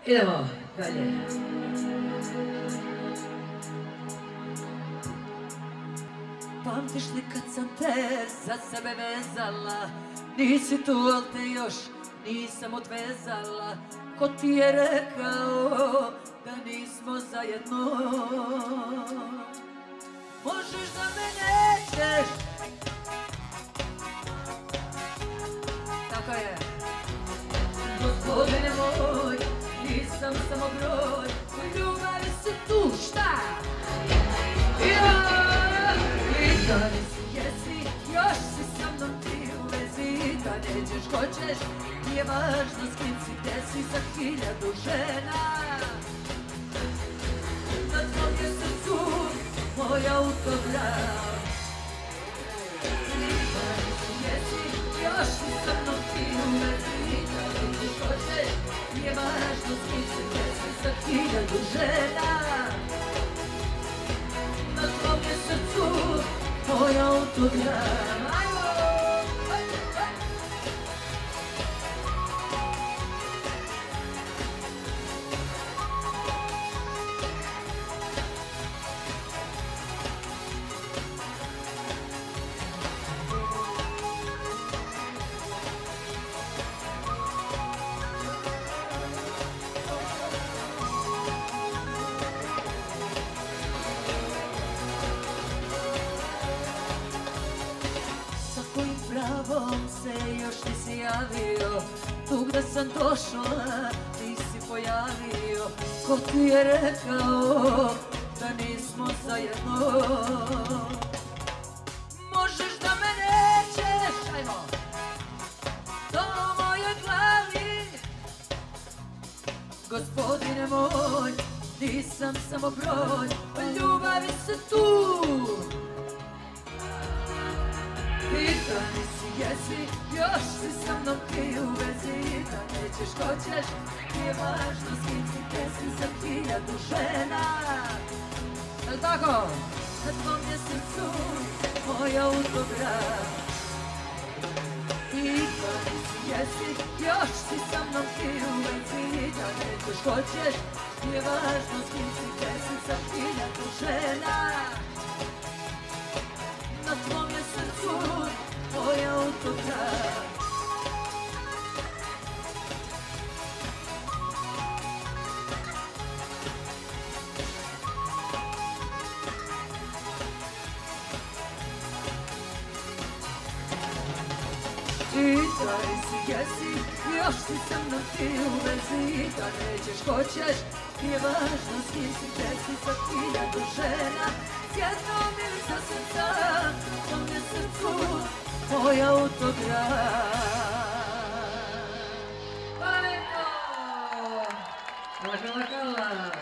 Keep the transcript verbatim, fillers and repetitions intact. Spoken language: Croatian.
Idemo dalje. Pamtiš li kad sam te za sebe vezala, nisi tu, al te još nisam odvezala. Ko ti je rekao da nismo zajedno? Možeš da me nećeš. Tako je. Gospodine moj, nisam samo broj, u ljubavi si tu, šta? Ja! Da li si jesi, još si sa mnom ti u vezi. Da nećeš, hoćeš, nije važno s kim si, gde si, za hiljadu žena. Na tvom je srcu moj autograf. Da li si jesi, još si sa mnom ti u vezi. Da nećeš, hoćeš, nije važno s kim si, gde si, za hiljadu žena. Na tvom je srcu moj autograf. Pravom se još nisi javio, tu gde sam došla ti si pojavio. Ko ti je rekao da nismo zajedno? Možeš da me nećeš, ajmo, to u mojoj glavi. Gospodine moj, nisam samo broj, u ljubavi si tu. Da li si jesi, još si sa mnom ti u vezi. Da nećeš, hoćeš, nije važno s kim si, gde si, za hiljadu žena. Jel' tako? Na tvom je srcu moj autograf. I da li si jesi, još si sa mnom ti u vezi. Da nećeš, hoćeš, nije važno s kim si, gde si, za hiljadu žena. Na tvom je srcu moj autograf. I da li si jesi, još si sa mnom ti u vezi. Da nećeš, hoćeš, nije važno s kim si, gde si, za hiljadu žena. S jednom ili sasvim sam, u tvom je srcu moj autograf. Ajmo! Laka, laka.